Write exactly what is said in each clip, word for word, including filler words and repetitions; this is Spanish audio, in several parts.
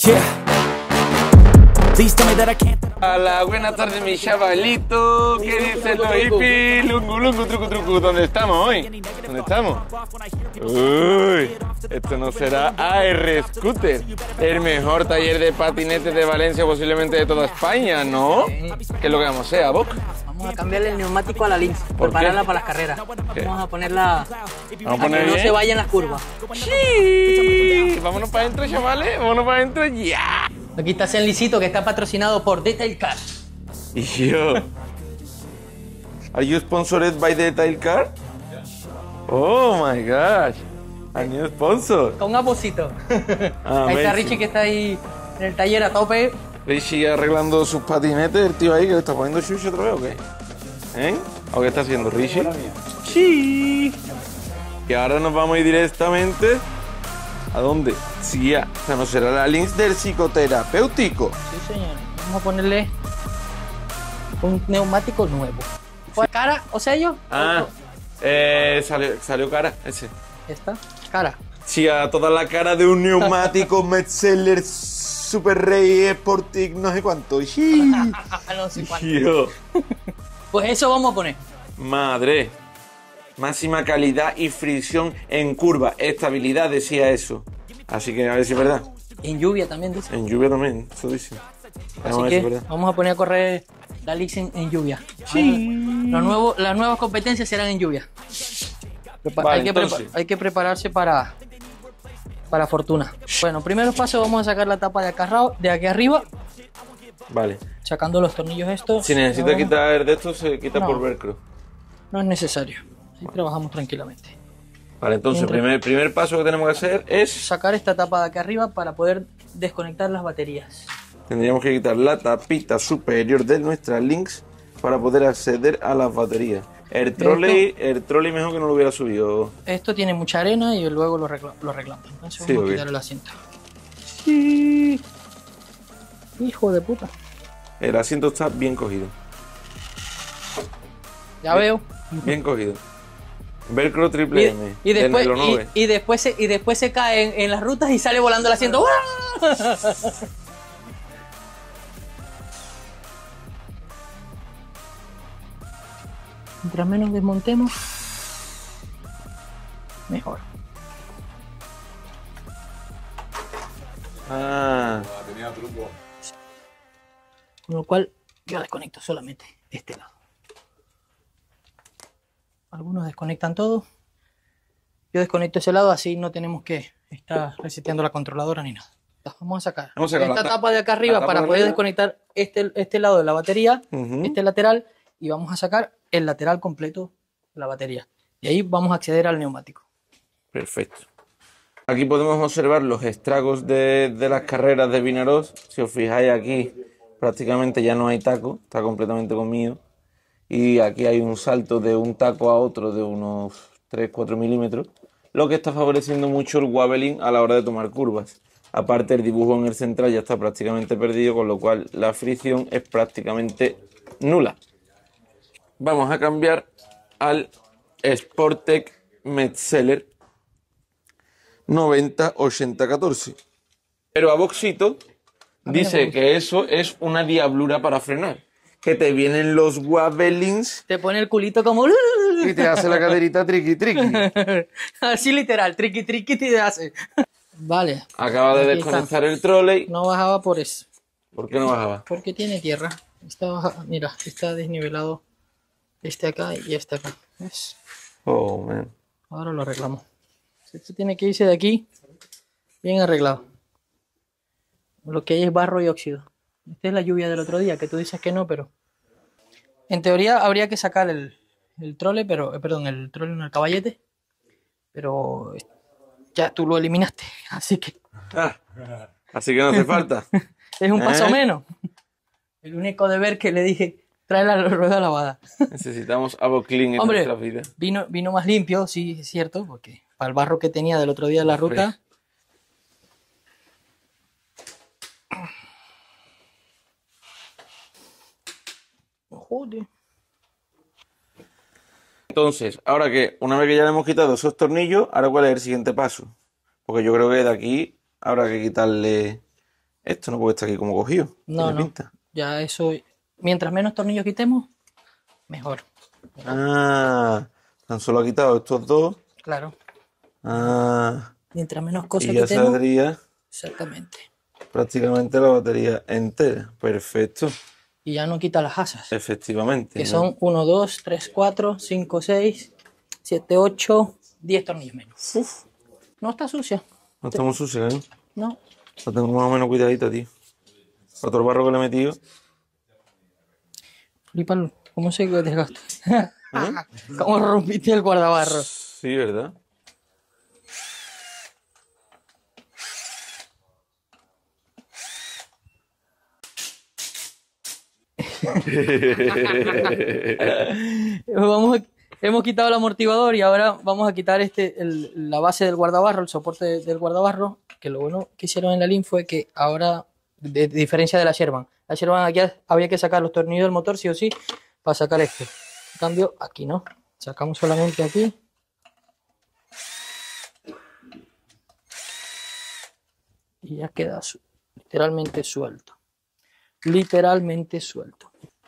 Yeah. Please tell me that I can't. Hola, buenas tardes mi chavalito. ¿Qué dices los hippies? Lungu, lungu, trucu, trucu. ¿Dónde estamos hoy? ¿Dónde estamos? Uy, esto no será A R Scooter, el mejor taller de patinetes de Valencia, posiblemente de toda España, ¿no? ¿Qué es lo que vamos a hacer, Boc? Vamos a cambiarle el neumático a la Lynx, ¿Por prepararla qué? para las carreras. ¿Qué? Vamos a ponerla Vamos a poner que no bien. se vaya en las curvas. Sí. Vámonos para adentro, chavales. Vámonos para adentro ya. Aquí está Senlicito, que está patrocinado por Detail Car. Yo. Are you sponsored by Detail Car? Oh my gosh. A new sponsor. Con un apocito. Ah, ahí está amazing. Richie, que está ahí en el taller a tope. Richie arreglando sus patinetes, el tío ahí que le está poniendo chucho otra vez o qué. ¿Eh? ¿O qué está haciendo Richie? Sí. Y ahora nos vamos a ir directamente. ¿A dónde? Sí, a conocer a la Lynx del psicoterapéutico. Sí, señor. Vamos a ponerle un neumático nuevo. ¿Fue cara o sello? Ah, eh, salió, salió cara ese. Esta, cara. Sí, a toda la cara de un neumático Metzeler Super Rey Sportic, no sé cuánto. Sí. no sé cuánto. Yo. Pues eso vamos a poner. Madre. Máxima calidad y fricción en curva. Estabilidad decía eso. Así que a ver si es verdad. En lluvia también dice. En lluvia también, eso dice. Vamos a Así ver si que es verdad. vamos a poner a correr la Lynx en, en lluvia. Sí. Los nuevos, las nuevas competencias serán en lluvia. Prepa- Vale, hay, que prepa- entonces. hay que prepararse para, para fortuna. Bueno, primero paso vamos a sacar la tapa de acá, arra- de aquí arriba, Vale. sacando los tornillos estos. Si necesita No, quitar de esto, se quita No. por velcro. No es necesario. Ahí trabajamos tranquilamente. Vale, entonces, el Mientras- primer, primer paso que tenemos que hacer es... Sacar esta tapa de aquí arriba para poder desconectar las baterías. Tendríamos que quitar la tapita superior de nuestra Lynx para poder acceder a las baterías. El trolley, el trolley mejor que no lo hubiera subido. Esto tiene mucha arena y luego lo, regla- lo arreglamos. Entonces Sí, vamos ok. a quitar el asiento. Sí. Hijo de puta. El asiento está bien cogido. Ya veo. Bien cogido. Velcro triple M. Y, y después, de nylon y, nube. y después se, y después se cae en, en las rutas y sale volando el asiento. Mientras menos desmontemos, mejor. Ah, Con lo cual yo desconecto solamente este lado. Algunos desconectan todo. Yo desconecto ese lado, así no tenemos que estar reseteando la controladora ni nada. Vamos a sacar Vamos a sacar esta la ta- tapa de acá la arriba tapa para de poder arriba. desconectar este, este lado de la batería, Ujú. este lateral, y vamos a sacar el lateral completo de la batería. Y ahí vamos a acceder al neumático. perfecto. Aquí podemos observar los estragos de, de las carreras de Vinaroz. Si os fijáis aquí, prácticamente ya no hay taco, está completamente comido. Y aquí hay un salto de un taco a otro de unos tres cuatro milímetros, lo que está favoreciendo mucho el wobbling a la hora de tomar curvas. Aparte, el dibujo en el central ya está prácticamente perdido, con lo cual la fricción es prácticamente nula. Vamos a cambiar al Sportec Metzeler noventa ochenta catorce. Pero a Boxito dice que eso es una diablura para frenar. Que te vienen los wobblings Te pone el culito como... y te hace la caderita triqui triqui. Así literal, triqui triqui te hace. Vale. Acaba de Aquí desconectar el trolley. No bajaba por eso. ¿Por qué no bajaba? Porque tiene tierra. Está baja- mira, está desnivelado este acá y este acá. ¿Ves? Oh, man. Ahora lo arreglamos. Esto tiene que irse de aquí bien arreglado. Lo que hay es barro y óxido. Esta es la lluvia del otro día, que tú dices que no, pero... En teoría habría que sacar el, el trole, pero... eh, perdón, el trole, no, el caballete. Pero ya tú lo eliminaste, así que Ah, así que no hace falta. es un paso ¿Eh? menos. El único deber que le dije, trae la rueda lavada. Necesitamos algo clean en Hombre, nuestra vida. vino, vino más limpio, sí, es cierto, porque para el barro que tenía del otro día de la ruta... Joder. Entonces, ahora que una vez que ya le hemos quitado esos tornillos, ahora cuál es el siguiente paso. Porque yo creo que de aquí habrá que quitarle Esto no puede estar aquí como cogido. No, tiene no. pinta. Ya eso, mientras menos tornillos quitemos, mejor. Ah, tan solo ha quitado estos dos. Claro. Ah, Mientras menos y cosas ya quitemos. saldría Exactamente. prácticamente la batería entera. Perfecto. Y ya no quita las asas. Efectivamente. Que ¿no? son uno, dos, tres, cuatro, cinco, seis, siete, ocho, diez tornillos menos. Uf, No está sucia. no estamos sucios, ¿eh? No. La tengo más o menos cuidadita, tío. Otro barro que le he metido. Flipalo. ¿Cómo se desgasta? ¿Eh? ¿Cómo rompiste el guardabarro? Sí, ¿verdad? Vamos a- hemos quitado el amortiguador y ahora vamos a quitar este, el- la base del guardabarro, el soporte del guardabarro. Que lo bueno que hicieron en la Lin fue que ahora, de, de diferencia de la Sherman, la Sherman aquí había que sacar los tornillos del motor sí o sí para sacar este. En cambio, aquí no. Sacamos solamente aquí. Y ya queda su- literalmente suelto. Literalmente suelto.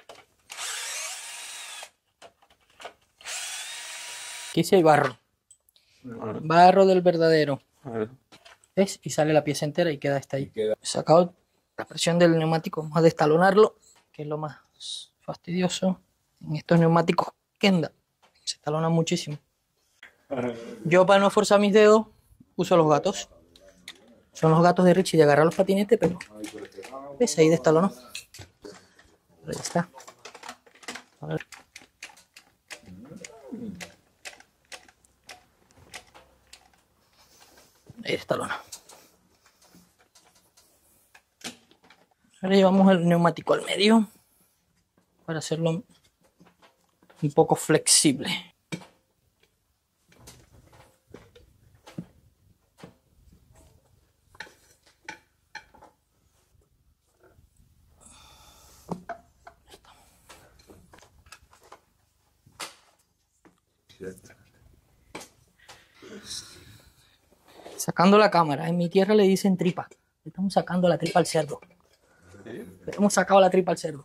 Aquí sí hay barro. Vale, Barro del verdadero. vale. ¿Ves? Y sale la pieza entera y queda esta ahí. He sacado la presión del neumático. Vamos a destalonarlo, que es lo más fastidioso. En estos neumáticos Kenda se talonan muchísimo. Yo, para no forzar mis dedos, uso los gatos. Son los gatos de Richie de agarrar los patinetes, pero ¿ves? Ahí destalonó. Ahí está. A ver. Ahí destalona. Ahora llevamos el neumático al medio para hacerlo un poco flexible. Sacando la cámara. En mi tierra le dicen tripa. Le estamos sacando la tripa al cerdo. Le hemos sacado la tripa al cerdo.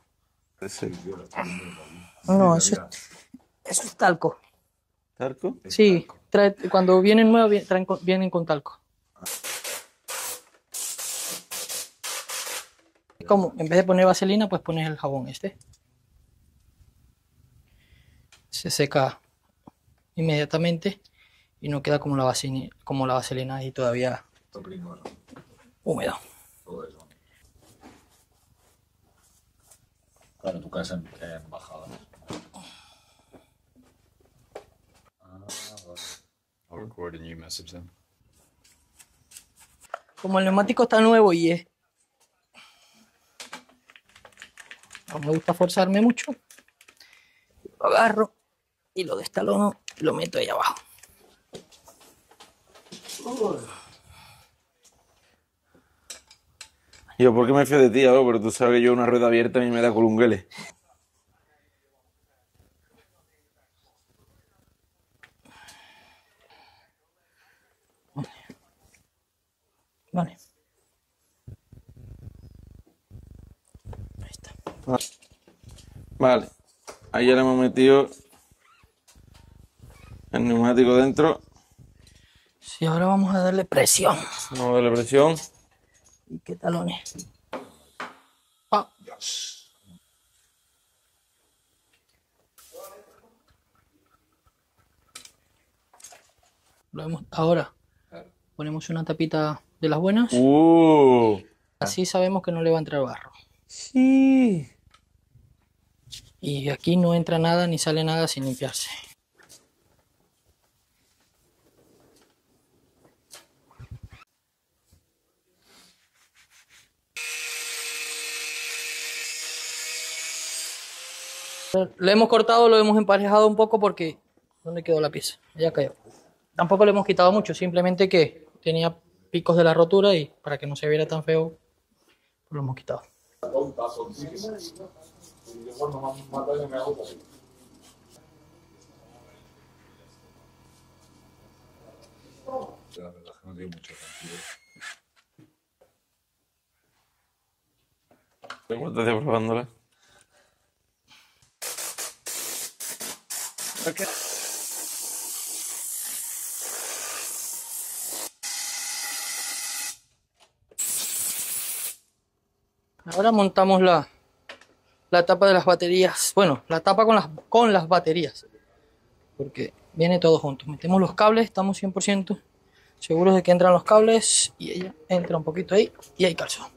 No, eso es, eso es talco. ¿Talco? Sí, trae- cuando vienen nuevos vi- traen con- vienen con talco. Es como, en vez de poner vaselina, pues pones el jabón este. Se seca inmediatamente y no queda como la vaselina, como la vaselina ahí todavía húmedo. Claro, tu casa en, en bajada. Ah, vale. I'll record a new message then. Como el neumático está nuevo y es... No me gusta forzarme mucho. Lo agarro y lo destalono y lo meto ahí abajo. Yo, ¿por qué me fío de ti, ahora? Pero tú sabes que yo una rueda abierta a mí me da colungueles. Vale. Ahí está. Vale. Ahí ya le hemos metido el neumático dentro. Sí, ahora vamos a darle presión. Vamos a darle presión. ¿Y qué talones? Ah. Lo hemos- ahora ponemos una tapita de las buenas. ¡Uh! Así sabemos que no le va a entrar barro. Sí. Y aquí no entra nada ni sale nada sin limpiarse. Lo hemos cortado, lo hemos emparejado un poco porque... ¿Dónde quedó la pieza? Ya cayó. Tampoco le hemos quitado mucho, simplemente que tenía picos de la rotura y para que no se viera tan feo, pues lo hemos quitado. La verdad es que no tiene mucho sentido. ¿Cuánto tiempo probándola? Okay. Ahora montamos la, la tapa de las baterías. Bueno, la tapa con las, con las baterías. Porque viene todo junto. Metemos los cables, estamos cien por ciento seguros de que entran los cables. Y ella entra un poquito ahí y ahí calzó.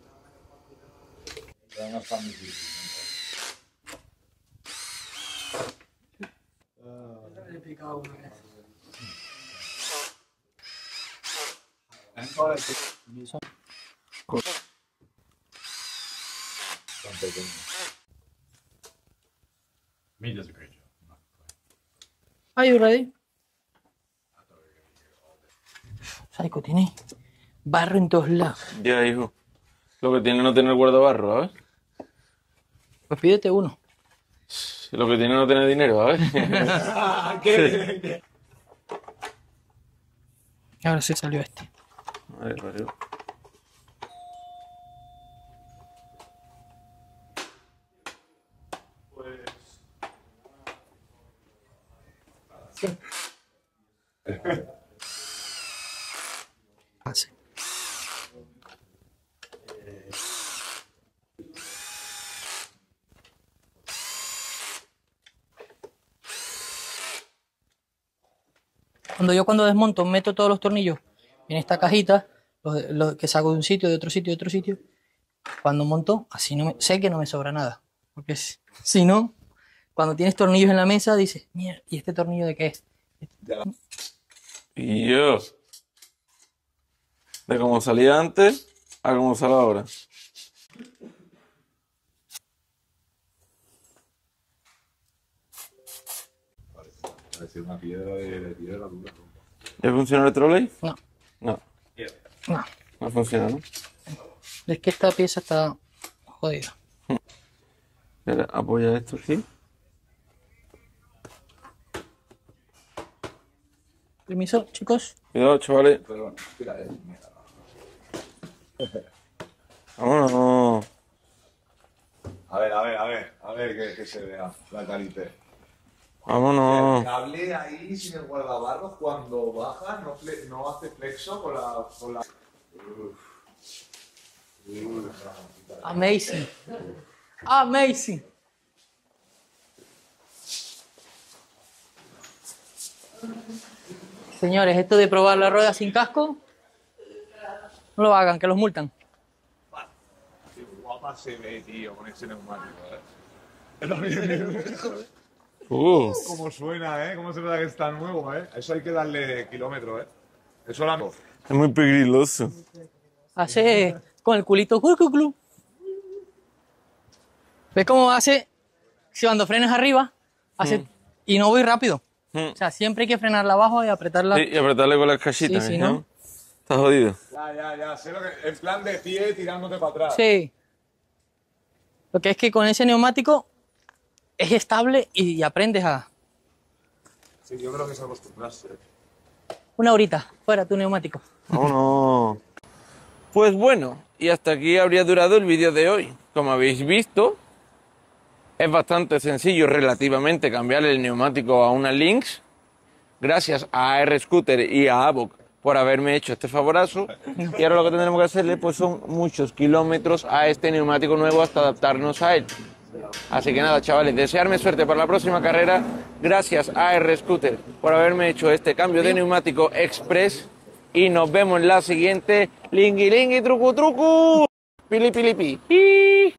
Me does a great job. Are you ready? Psycho, tiene barro en todos lados. Ya, hijo. Lo que tiene no tener guardabarro, ¿sabes? Pues pídete uno. Lo que tiene no tener dinero, ¿sabes? Ahora sí salió este. A ver, vale. Pase. Cuando yo cuando desmonto meto todos los tornillos en esta cajita, los, los que saco de un sitio, de otro sitio, de otro sitio. Cuando monto, así no me, sé que no me sobra nada. Porque si, si no, cuando tienes tornillos en la mesa, dices, mira, ¿y este tornillo de qué es? Y yo. De cómo salía antes a cómo sale ahora. Parece una piedra de, de piedra dura. ¿Ya funciona el trolley? No, No, no. no funciona, ¿no? Es que esta pieza está jodida. Espera, apoya esto aquí. Permiso, chicos. Cuidado, chavales. Pero bueno, mira, eh, mira. Vámonos. A ver, a ver, a ver, a ver que, que se vea la carita. El Vámonos. cable ahí sin el guardabarros cuando baja no, fle- no hace flexo con la... Con la... Amazing. Amazing. Señores, esto de probar la rueda sin casco, no lo hagan, que los multan. Qué guapa se ve, tío, con ese neumático, ¿eh? Es lo mismo. Uh, Cómo suena, ¿eh? Cómo se nota que está nuevo, ¿eh? Eso hay que darle kilómetros, ¿eh? Eso la... es muy peligroso. Hace con el culito. Clu, clu, clu. ¿Ves cómo hace? Si cuando frenas arriba, hace. Y no voy rápido. Mm. O sea, siempre hay que frenarla abajo y apretarla. Sí, y apretarle con las cajitas, Sí, sí, ¿no? ¿no? Está jodido. Ya, ya, ya. Sé lo que... En plan de pie tirándote para atrás. Sí. Lo que es que con ese neumático es estable y aprendes a. Sí, yo creo que es acostumbrarse. Una horita, fuera tu neumático. Vámonos. Pues bueno, y hasta aquí habría durado el vídeo de hoy. Como habéis visto, es bastante sencillo relativamente cambiar el neumático a una Lynx. Gracias a A R Scooter y a Avoc por haberme hecho este favorazo. Y ahora lo que tendremos que hacerle pues son muchos kilómetros a este neumático nuevo hasta adaptarnos a él. Así que nada, chavales, desearme suerte para la próxima carrera. Gracias a A R Scooter por haberme hecho este cambio de neumático express. Y nos vemos en la siguiente. Lingui, lingui, trucu, trucu. Pili, pili, pi.